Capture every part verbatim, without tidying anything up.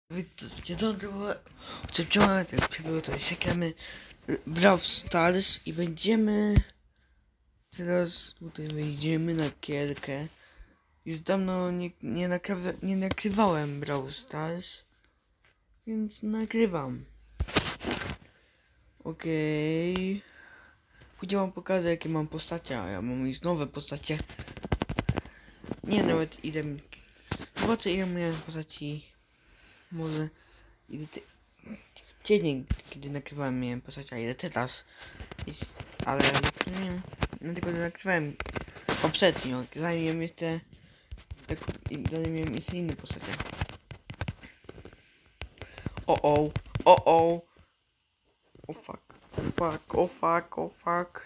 Witajcie, wczoraj tak przybyło to siekamy Brawl Stars i będziemy teraz tutaj wejdziemy na gierkę. Już dawno nie, nie, nakrywa, nie nagrywałem Brawl Stars, więc nagrywam. Okej. Okay. Później wam pokażę, jakie mam postacie, a ja mam już nowe postacie. Nie nawet ile... Zobaczę, ile miałem postaci. Może... Ile ty... Dzień, kiedy nagrywałem, miałem postać, a ile teraz. Ale nie wiem, no tylko nagrywałem poprzednio, zanim miałem jeszcze tak, zanim miałem jeszcze inne postacie. O o, o o, o fuck, o fuck, o fuck, o fuck.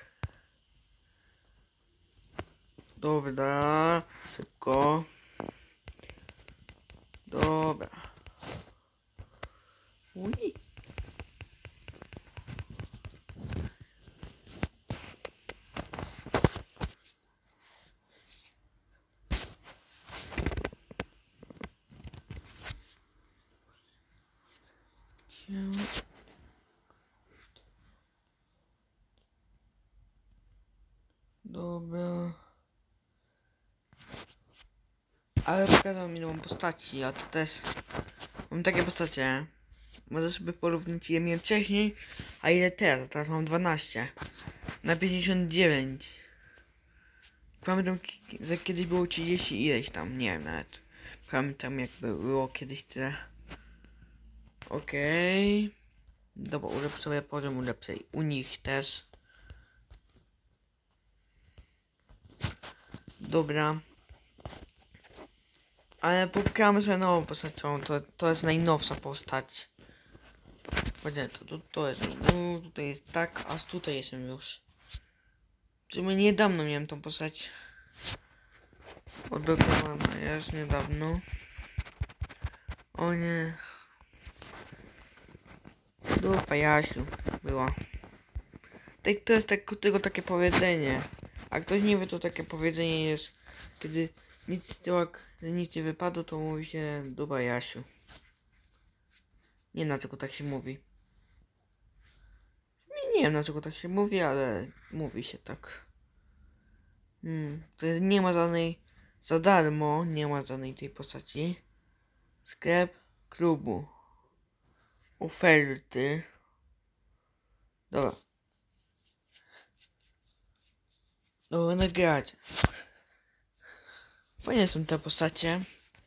Dobra, szybko. Dobra. Ui. Dobra. Ale pokazał mi nową postaci, a to też mam takie postacie. Możesz sobie porównać, ile miałem wcześniej, a ile teraz. Teraz mam dwanaście na pięćdziesiąt dziewięć. Pamiętam, że kiedyś było trzydzieści ileś tam, nie wiem nawet. Pamiętam, jak było kiedyś tyle. Okej. Okay. Dobra, ulepszę sobie poziom, ulepszę u nich też. Dobra. Ale popkamy sobie nową postacią, to, to jest najnowsza postać. Będzie to, to, to jest, no, tutaj jest tak, a tutaj jestem już. W sumie niedawno miałem tą postać odblokowana, jest niedawno. O nie. Dupa Jasiu była. Tak, to jest tak, tylko takie powiedzenie. A ktoś nie wie, to takie powiedzenie jest, kiedy nic, tyłak, nic nie wypadło, to mówi się dupa Jasiu. Nie wiem, dlaczego tak się mówi. Nie, nie wiem, dlaczego tak się mówi, ale mówi się tak. Hmm, to nie ma żadnej, za darmo nie ma żadnej tej postaci. Sklep klubu. Oferty. Dobra. Dobra, nagrać. Fajne są te postacie.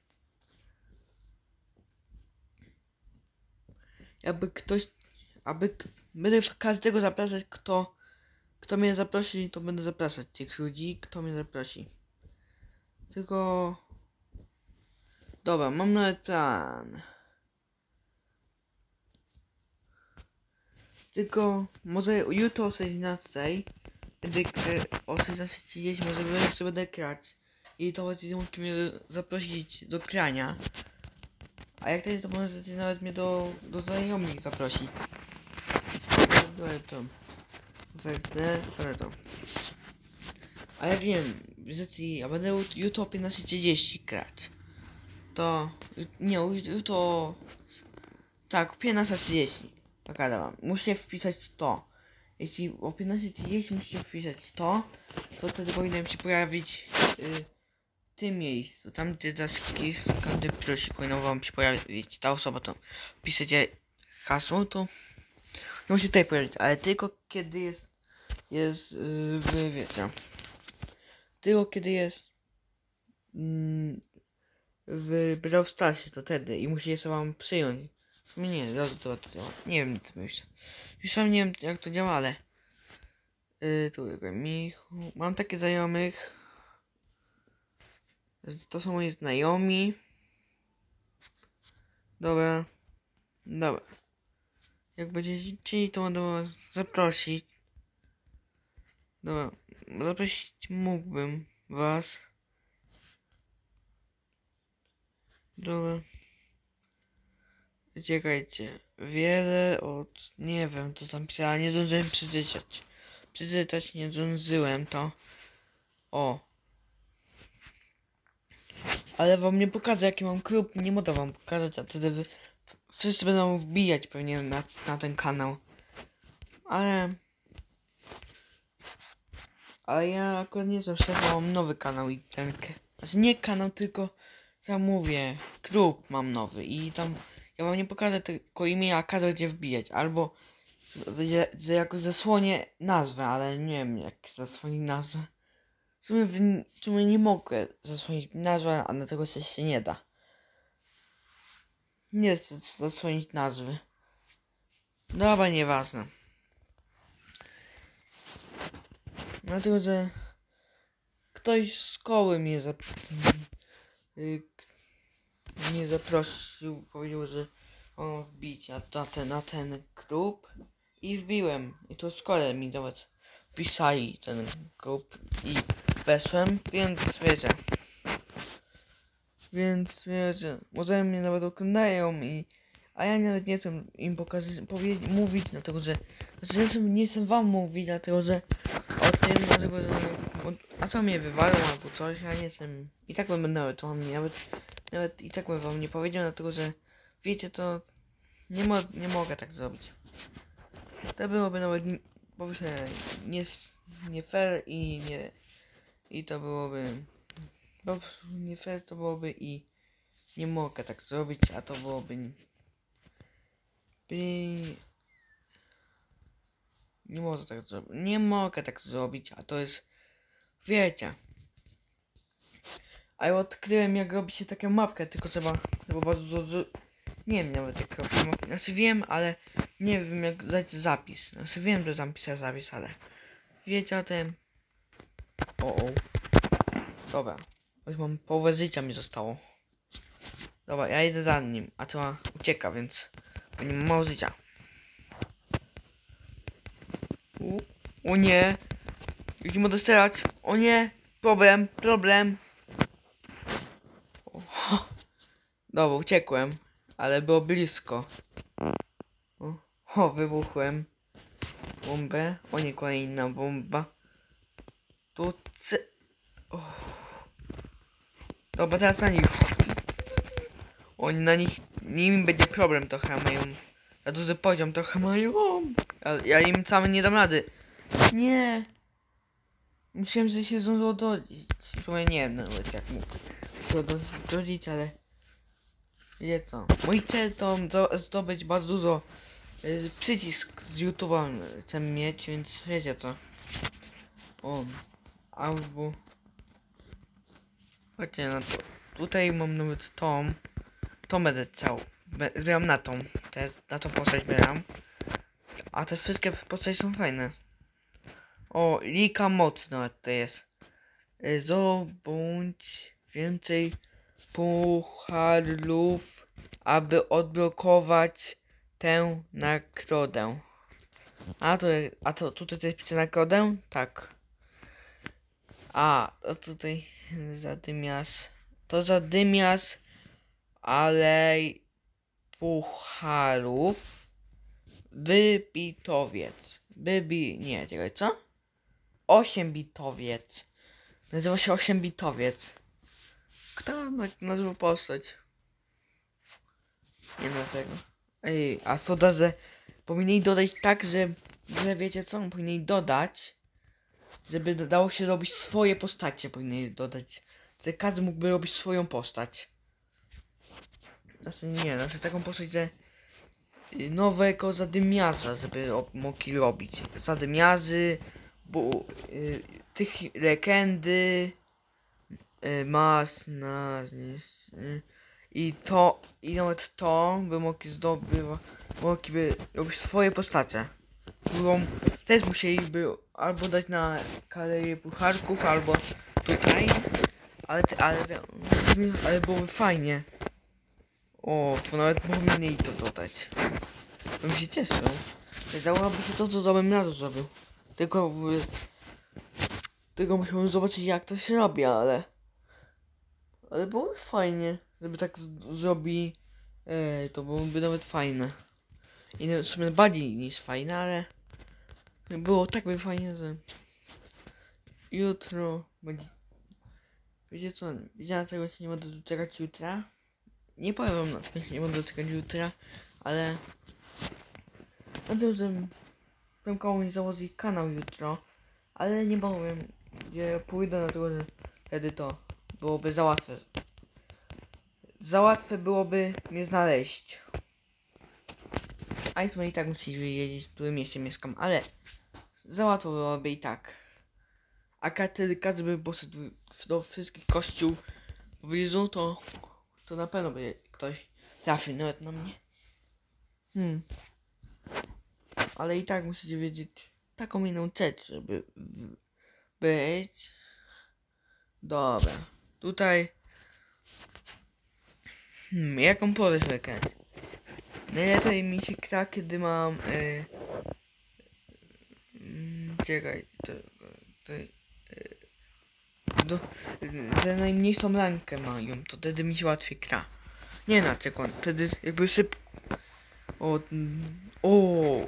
Jakby ktoś, aby będę każdego zapraszać, kto, kto mnie zaprosi, to będę zapraszać tych ludzi, kto mnie zaprosi. Tylko... Dobra, mam nawet plan. Tylko może jutro o szesnastej, będę o szesnastej trzydzieści może wreszcie będę grać. I to właśnie mógł mnie zaprosić do grania. A jak to, to możecie nawet mnie do, do znajomych zaprosić. Biorę to. Ofertę, biorę to. A ja wiem, że ci, ja będę jutro o piętnaście trzydzieści grać. To, nie, jutro, tak, piętnaście trzydzieści. Pokażę wam. Musicie wpisać to. Jeśli o piętnaście trzydzieści musicie wpisać to, to wtedy powinien się pojawić yy, w tym miejscu. Tam gdzie zaski, każdy prosi, powinno wam się pojawić ta osoba, to wpiszecie hasło, to nie musi tutaj pojawić, ale tylko kiedy jest, jest yy, w, wiecie, tylko kiedy jest yy, w Brawl Starsie, to wtedy i musi się wam przyjąć. Nie, nie, to, to, to, nie wiem, co myślę. Już sam nie wiem, jak to działa, ale yy, tu Michu. Mam takie znajomych. To są moi znajomi. Dobra. Dobra. Jak będziecie chcieli, to będę was zaprosić. Dobra. Zaprosić mógłbym was. Dobra. Czekajcie. Wiele od... Nie wiem, to tam pisała. Nie zdążyłem przeczytać. Przeczytać nie zdążyłem to. O. Ale wam nie pokażę, jaki mam klub. Nie mogę wam pokazać, a wtedy wy wszyscy będą wbijać pewnie na, na ten kanał. Ale... Ale ja akurat nie jestem szefem, mam nowy kanał i ten... Znaczy nie kanał, tylko... Co ja mówię, klub mam nowy i tam... Ja wam nie pokażę tylko imię, a każdy będzie wbijać. Albo... Że jakoś zasłonię nazwę, ale nie wiem jak zasłonić nazwę. W sumie, w, w sumie nie mogę zasłonić nazwę, a na tego coś się nie da. Nie chcę zasłonić nazwy. Dobra, nieważne. Dlatego, że ktoś z szkoły mnie zap... mnie zaprosił, powiedział, że mam wbić na, na, ten, na ten klub i wbiłem. I to w szkole mi nawet pisali ten klub i weszłem, więc wiecie. Więc wiecie, może mnie nawet oglądają i... A ja nawet nie chcę im pokazać, powiedzieć, mówić, dlatego że... Znaczy, nie chcę wam mówić, dlatego że... O tym, dlatego że... A co mnie wywalą albo coś, ja nie chcę... I tak bym nawet wam nawet... Nawet i tak bym wam nie powiedział, dlatego że... Wiecie, to... Nie, mo nie mogę tak zrobić. To byłoby nawet... Nie, powiedzmy, nie, nie fair i nie... I to byłoby... Po prostu nie fair to byłoby i... Nie mogę tak zrobić, a to byłoby... By... Nie mogę tak zrobić. Nie mogę tak zrobić, a to jest... Wiecie. A ja odkryłem jak robi się taką mapkę, tylko trzeba... Trzeba bardzo dużo... Nie wiem nawet jak robić mapkę. Znaczy wiem, ale... Nie wiem jak dać zapis. Znaczy wiem, że tam pisać zapis, ale... Wiecie o tym... O, o. Dobra. Już mam połowę życia mi zostało. Dobra, ja idę za nim, a to ucieka, więc... Bo nie mam mało życia. U, o nie! Jak nie mogę strzelać? O nie! Problem, problem! O, dobra, uciekłem. Ale było blisko. O, o wybuchłem. Bombę. O nie, kolejna bomba. Tu c... O. Dobra, teraz na nich. Oni na nich... Nim będzie problem trochę, mają... Za duży poziom trochę mają. Ja, ja im sam nie dam rady. Nie! Myślałem, że się zdążył odrodzić. W sumie nie wiem nawet jak mógł się odrodzić, ale... Wie co? Mój cel to zdobyć bardzo dużo y, przycisk z YouTube'a chcę mieć, więc wiecie co? O, albo... Chodźcie na to. Tutaj mam nawet tą. Tą będę chciał. Zbieram na tą. Te, na tą postać zbieram. A te wszystkie postacie są fajne. O, Lika mocno to jest. Zdobądź więcej pucharów, aby odblokować tę nagrodę. A to, a to tutaj też pisze nagrodę? Tak. A, to tutaj zadymias. To zadymias, ale pucharów. Wybitowiec. Wybi... Nie, czekaj, co? Osiembitowiec. Nazywa się Osiembitowiec. Kto nazywa postać? Nie ma tego. Ej, a co da, że powinni dodać tak, że, że wiecie co? Powinni dodać, żeby dało się robić swoje postacie. Powinni dodać, że każdy mógłby robić swoją postać. Znaczy nie, znaczy taką postać, że nowego zadymiarza, żeby mogli robić. Zadymiarzy, bo y, tych legendy, y, mas, na, y, i to, i nawet to by mogli zdobywać, mogliby robić swoje postacie. Którą też musieliby albo dać na karierę pucharków, albo tutaj, ale, ale, ale byłoby fajnie. O, to nawet powinni to dodać. Bym się cieszył. Dałoby się to, co zrobiłem na to zrobił. Tylko... Tylko musiałem zobaczyć, jak to się robi, ale... Ale byłoby fajnie, żeby tak zrobi... Ej, to byłoby nawet fajne. I nawet w sumie bardziej niż fajne, ale... Było tak by fajnie, że... Jutro będzie... Wiecie co, wiecie dlaczego się nie będę doczekać jutra? nie powiem wam na to, nie będę dotykać jutra, ale na tym, że Przemkowi założy kanał jutro, ale nie powiem, gdzie pójdę na to, że wtedy to byłoby za łatwe. Za łatwe byłoby mnie znaleźć. A i i tak musisz wiedzieć, w którym mieście mieszkam, ale za łatwo byłoby i tak. A kiedy każdy by poszedł do wszystkich kościół w pobliżu, to, to na pewno by ktoś trafił nawet na mnie. Hmm. Ale i tak musicie wiedzieć taką inną rzecz, żeby w, być. Dobra. Tutaj. Hmm, jaką porę wykrać? Najlepiej mi się gra, kiedy mam. Yy, yy, czekaj. To, to, yy, do, yy, najmniejszą rankę mają, to wtedy mi się łatwiej gra. Nie na przykład, wtedy jakby szybko. O. O.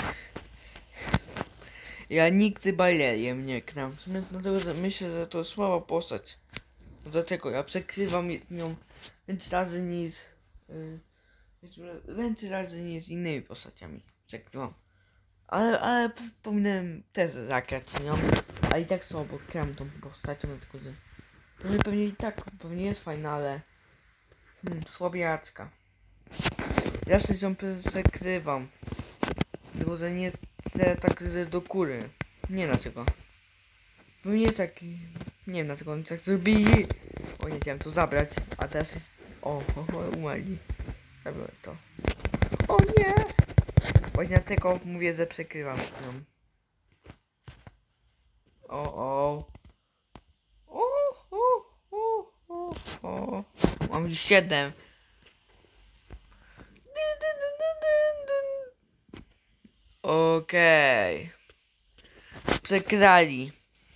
Ja nigdy baleriem nie gram. Dlatego że myślę, że to słaba postać. Dlatego ja przekrywam nią więcej razy niż. Yy, więcej razy niż z innymi postaciami. Przekrywam. Ale, ale powinienem też zagrać nią. A i tak słabo gram tą postacią, dlatego że. Pewnie, pewnie i tak pewnie jest fajna, ale. Hmm, słabiaczka. Ja się ją przekrywam. Dlatego że nie jest tak że do góry. Nie wiem dlaczego. Bo nie jest taki. Nie wiem dlaczego oni tak zrobili. O, nie chciałem to zabrać. A teraz jest. O, o, o umarli. Zabiorę to. O nie! Właśnie dlatego mówię, że przekrywam z nią. O, o. O, o, o, o, o. Mam już siedem. Okej. Okay. Przegrali.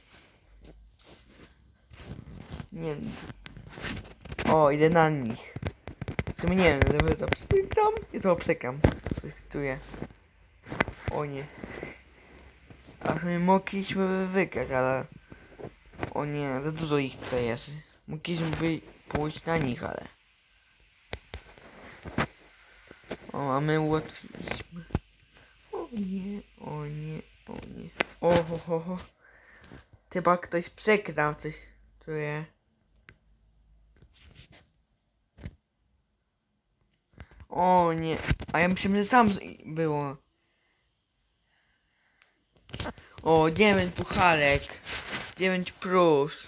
Nie wiem. O, idę na nich. W sumie nie wiem, żeby to przegram. I to przegram. Czuję. O nie. A w sumie mogliśmy wygrać, ale. O nie, za dużo ich tutaj jest. Mogliśmy pójść na nich, ale. O, a my ułatwiliśmy. O nie, o nie, o nie. O ho ho ho. Chyba ktoś przegrał coś. Czuję. O nie. A ja myślałem, że tam było. O, dziewięć pucharek. dziewięć plus.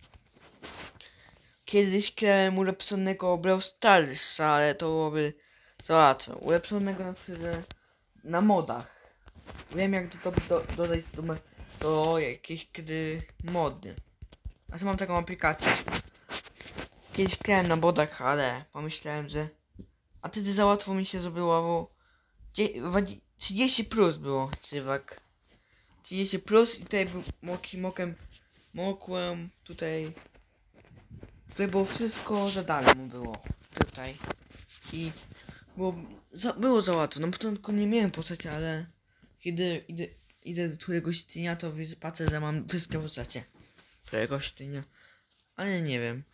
Kiedyś grałem ulepszonego Brawl Starsa, ale to byłoby za łatwe. Ulepszonego na, na modach. Wiem jak to, to dodać do, do jakieś kiedy mody. A co mam taką aplikację. Kiedyś grałem na modach, ale pomyślałem, że. A wtedy za łatwo mi się zrobiło, bo trzydzieści plus było cywak. trzydzieści plus i tutaj był moki mokiem mokłem tutaj. Tutaj było wszystko za darmo było. Tutaj. I było za, było za łatwo. Na początku nie miałem postaci, ale kiedy idę, idę do któregoś dnia, to patrzę, że mam wszystkie postacie. Któregoś dnia. Ale nie wiem.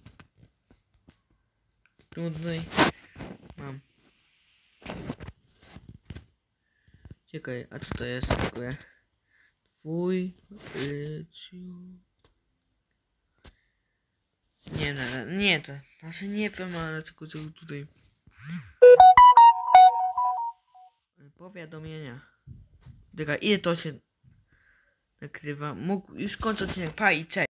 Tutaj mam. Czekaj, a co to jest w ogóle? Twój Nie, nie, nie, to znaczy nie wiem, ale tylko co tutaj. Powiadomienia. Czekaj, ile to się nagrywa? Mógł już kończyć odcinek. Pa i cześć.